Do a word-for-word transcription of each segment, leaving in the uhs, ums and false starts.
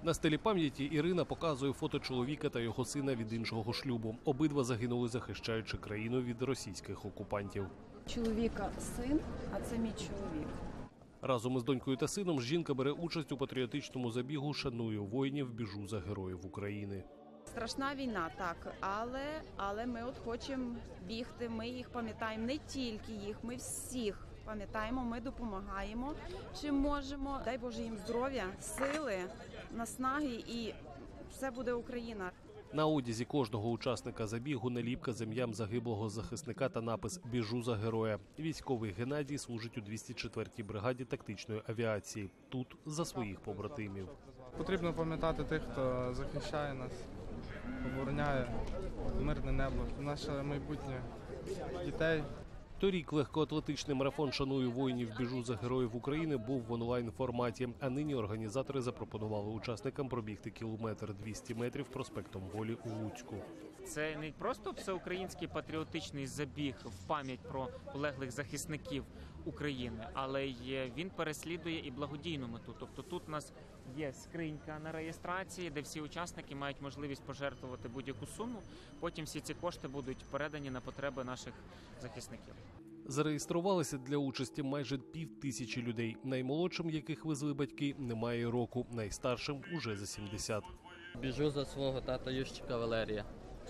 На стелі пам'яті Ірина показує фото чоловіка та його сина від іншого шлюбу. Обидва загинули, захищаючи країну від російських окупантів. Чоловіка син, а це мій чоловік. Разом із донькою та сином жінка бере участь у патріотичному забігу «Шаную воїнів, біжу за героїв України». Страшна війна, так, але, але ми от хочемо бігти, ми їх пам'ятаємо, не тільки їх, ми всіх пам'ятаємо, ми допомагаємо, чим можемо. Дай Боже їм здоров'я, сили, наснаги, і все буде Україна. На одязі кожного учасника забігу наліпка з ім'ям загиблого захисника та напис «Біжу за героя». Військовий Геннадій служить у двісті четвертій бригаді тактичної авіації. Тут за своїх побратимів. Потрібно пам'ятати тих, хто захищає нас, обороняє мирне небо, наше майбутнє дітей. Торік легкоатлетичний марафон «Шаную воїнів, біжу за героїв України» був в онлайн-форматі, а нині організатори запропонували учасникам пробігти кілометр двісті метрів проспектом Волі у Луцьку. Це не просто всеукраїнський патріотичний забіг в пам'ять про полеглих захисників України, але й він переслідує і благодійну мету. Тобто тут у нас є скринька на реєстрації, де всі учасники мають можливість пожертвувати будь-яку суму. Потім всі ці кошти будуть передані на потреби наших захисників. Зареєструвалися для участі майже пів тисячі людей, наймолодшим яких везли батьки немає року, найстаршим уже за сімдесят. Біжу за свого тата Ющика Валерія.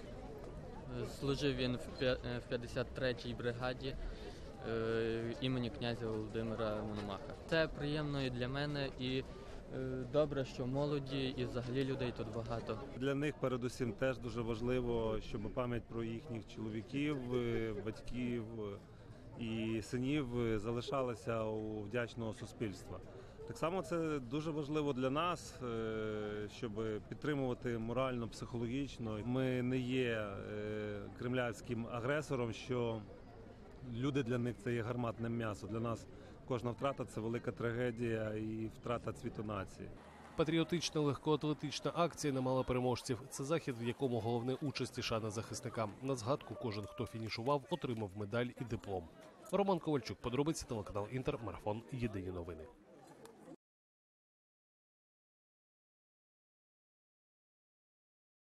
Служив він в п'ятдесят третій бригаді імені князя Володимира Мономаха. Це приємно і для мене, і добре, що молоді і взагалі людей тут багато. Для них передусім теж дуже важливо, щоб пам'ять про їхніх чоловіків, батьків і синів залишалася у вдячного суспільства. Так само це дуже важливо для нас, щоб підтримувати морально, психологічно. Ми не є кремлівським агресором, що люди для них це є гарматне м'ясо. Для нас кожна втрата – це велика трагедія і втрата цвіту нації. Патріотична легкоатлетична акція не мала переможців. Це захід, в якому головне участь і шана захисникам. На згадку кожен, хто фінішував, отримав медаль і диплом. Роман Ковальчук, подробиці, телеканал Інтер, марафон, єдині новини.